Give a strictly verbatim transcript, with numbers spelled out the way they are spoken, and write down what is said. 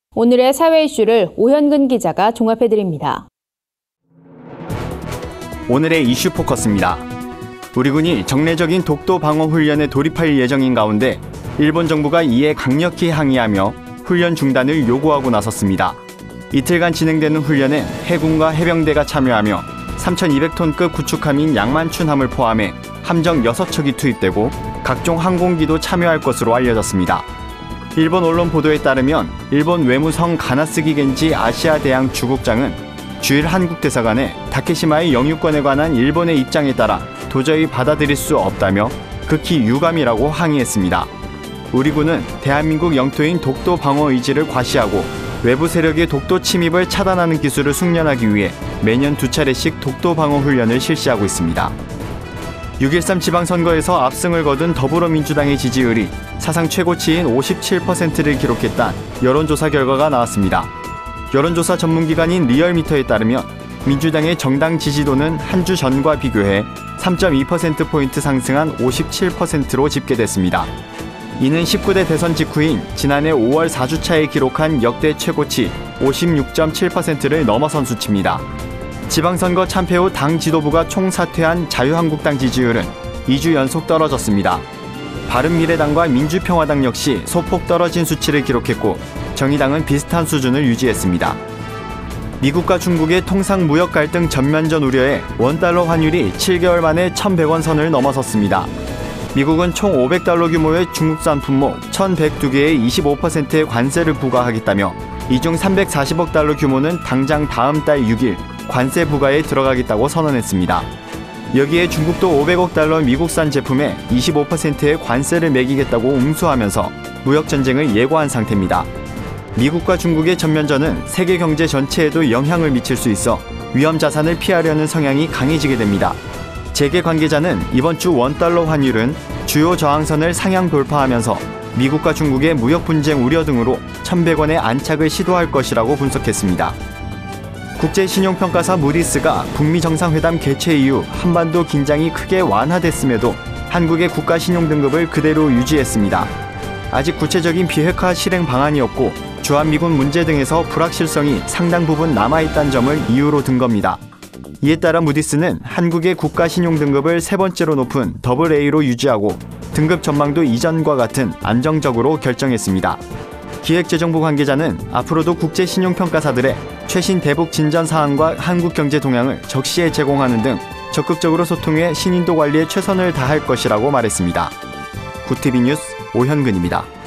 오늘의 사회 이슈를 오현근 기자가 종합해드립니다. 오늘의 이슈 포커스입니다. 우리 군이 정례적인 독도 방어 훈련에 돌입할 예정인 가운데 일본 정부가 이에 강력히 항의하며 훈련 중단을 요구하고 나섰습니다. 이틀간 진행되는 훈련에 해군과 해병대가 참여하며 삼천이백 톤급 구축함인 양만춘함을 포함해 함정 여섯 척이 투입되고 각종 항공기도 참여할 것으로 알려졌습니다. 일본 언론 보도에 따르면 일본 외무성 가나스기 겐지 아시아 대양 주국장은 주일 한국 대사관에 다케시마의 영유권에 관한 일본의 입장에 따라 도저히 받아들일 수 없다며 극히 유감이라고 항의했습니다. 우리 군은 대한민국 영토인 독도 방어 의지를 과시하고 외부 세력의 독도 침입을 차단하는 기술을 숙련하기 위해 매년 두 차례씩 독도 방어 훈련을 실시하고 있습니다. 육 일삼 지방선거에서 압승을 거둔 더불어민주당의 지지율이 사상 최고치인 오십칠 퍼센트를 기록했다는 여론조사 결과가 나왔습니다. 여론조사 전문기관인 리얼미터에 따르면 민주당의 정당 지지도는 한 주 전과 비교해 삼 점 이 퍼센트포인트 상승한 오십칠 퍼센트로 집계됐습니다. 이는 십구 대 대선 직후인 지난해 오월 사 주차에 기록한 역대 최고치 오십육 점 칠 퍼센트를 넘어선 수치입니다. 지방선거 참패 후 당 지도부가 총사퇴한 자유한국당 지지율은 이 주 연속 떨어졌습니다. 바른미래당과 민주평화당 역시 소폭 떨어진 수치를 기록했고 정의당은 비슷한 수준을 유지했습니다. 미국과 중국의 통상 무역 갈등 전면전 우려에 원달러 환율이 칠 개월 만에 천백 원 선을 넘어섰습니다. 미국은 총 오백 달러 규모의 중국산 품목 천백이 개에 이십오 퍼센트의 관세를 부과하겠다며 이중 삼백사십억 달러 규모는 당장 다음 달 육 일 관세 부과에 들어가겠다고 선언했습니다. 여기에 중국도 오백억 달러 미국산 제품에 이십오 퍼센트의 관세를 매기겠다고 웅수하면서 무역전쟁을 예고한 상태입니다. 미국과 중국의 전면전은 세계 경제 전체에도 영향을 미칠 수 있어 위험 자산을 피하려는 성향이 강해지게 됩니다. 재계 관계자는 이번 주 원달러 환율은 주요 저항선을 상향 돌파하면서 미국과 중국의 무역 분쟁 우려 등으로 천백 원의 안착을 시도할 것이라고 분석했습니다. 국제신용평가사 무디스가 북미 정상회담 개최 이후 한반도 긴장이 크게 완화됐음에도 한국의 국가신용등급을 그대로 유지했습니다. 아직 구체적인 비핵화 실행 방안이 없고 주한미군 문제 등에서 불확실성이 상당 부분 남아있다는 점을 이유로 든 겁니다. 이에 따라 무디스는 한국의 국가신용등급을 세 번째로 높은 더블 에이로 유지하고 등급 전망도 이전과 같은 안정적으로 결정했습니다. 기획재정부 관계자는 앞으로도 국제신용평가사들의 최신 대북 진전 사항과 한국 경제 동향을 적시에 제공하는 등 적극적으로 소통해 신인도 관리에 최선을 다할 것이라고 말했습니다. 구티비 뉴스 오현근입니다.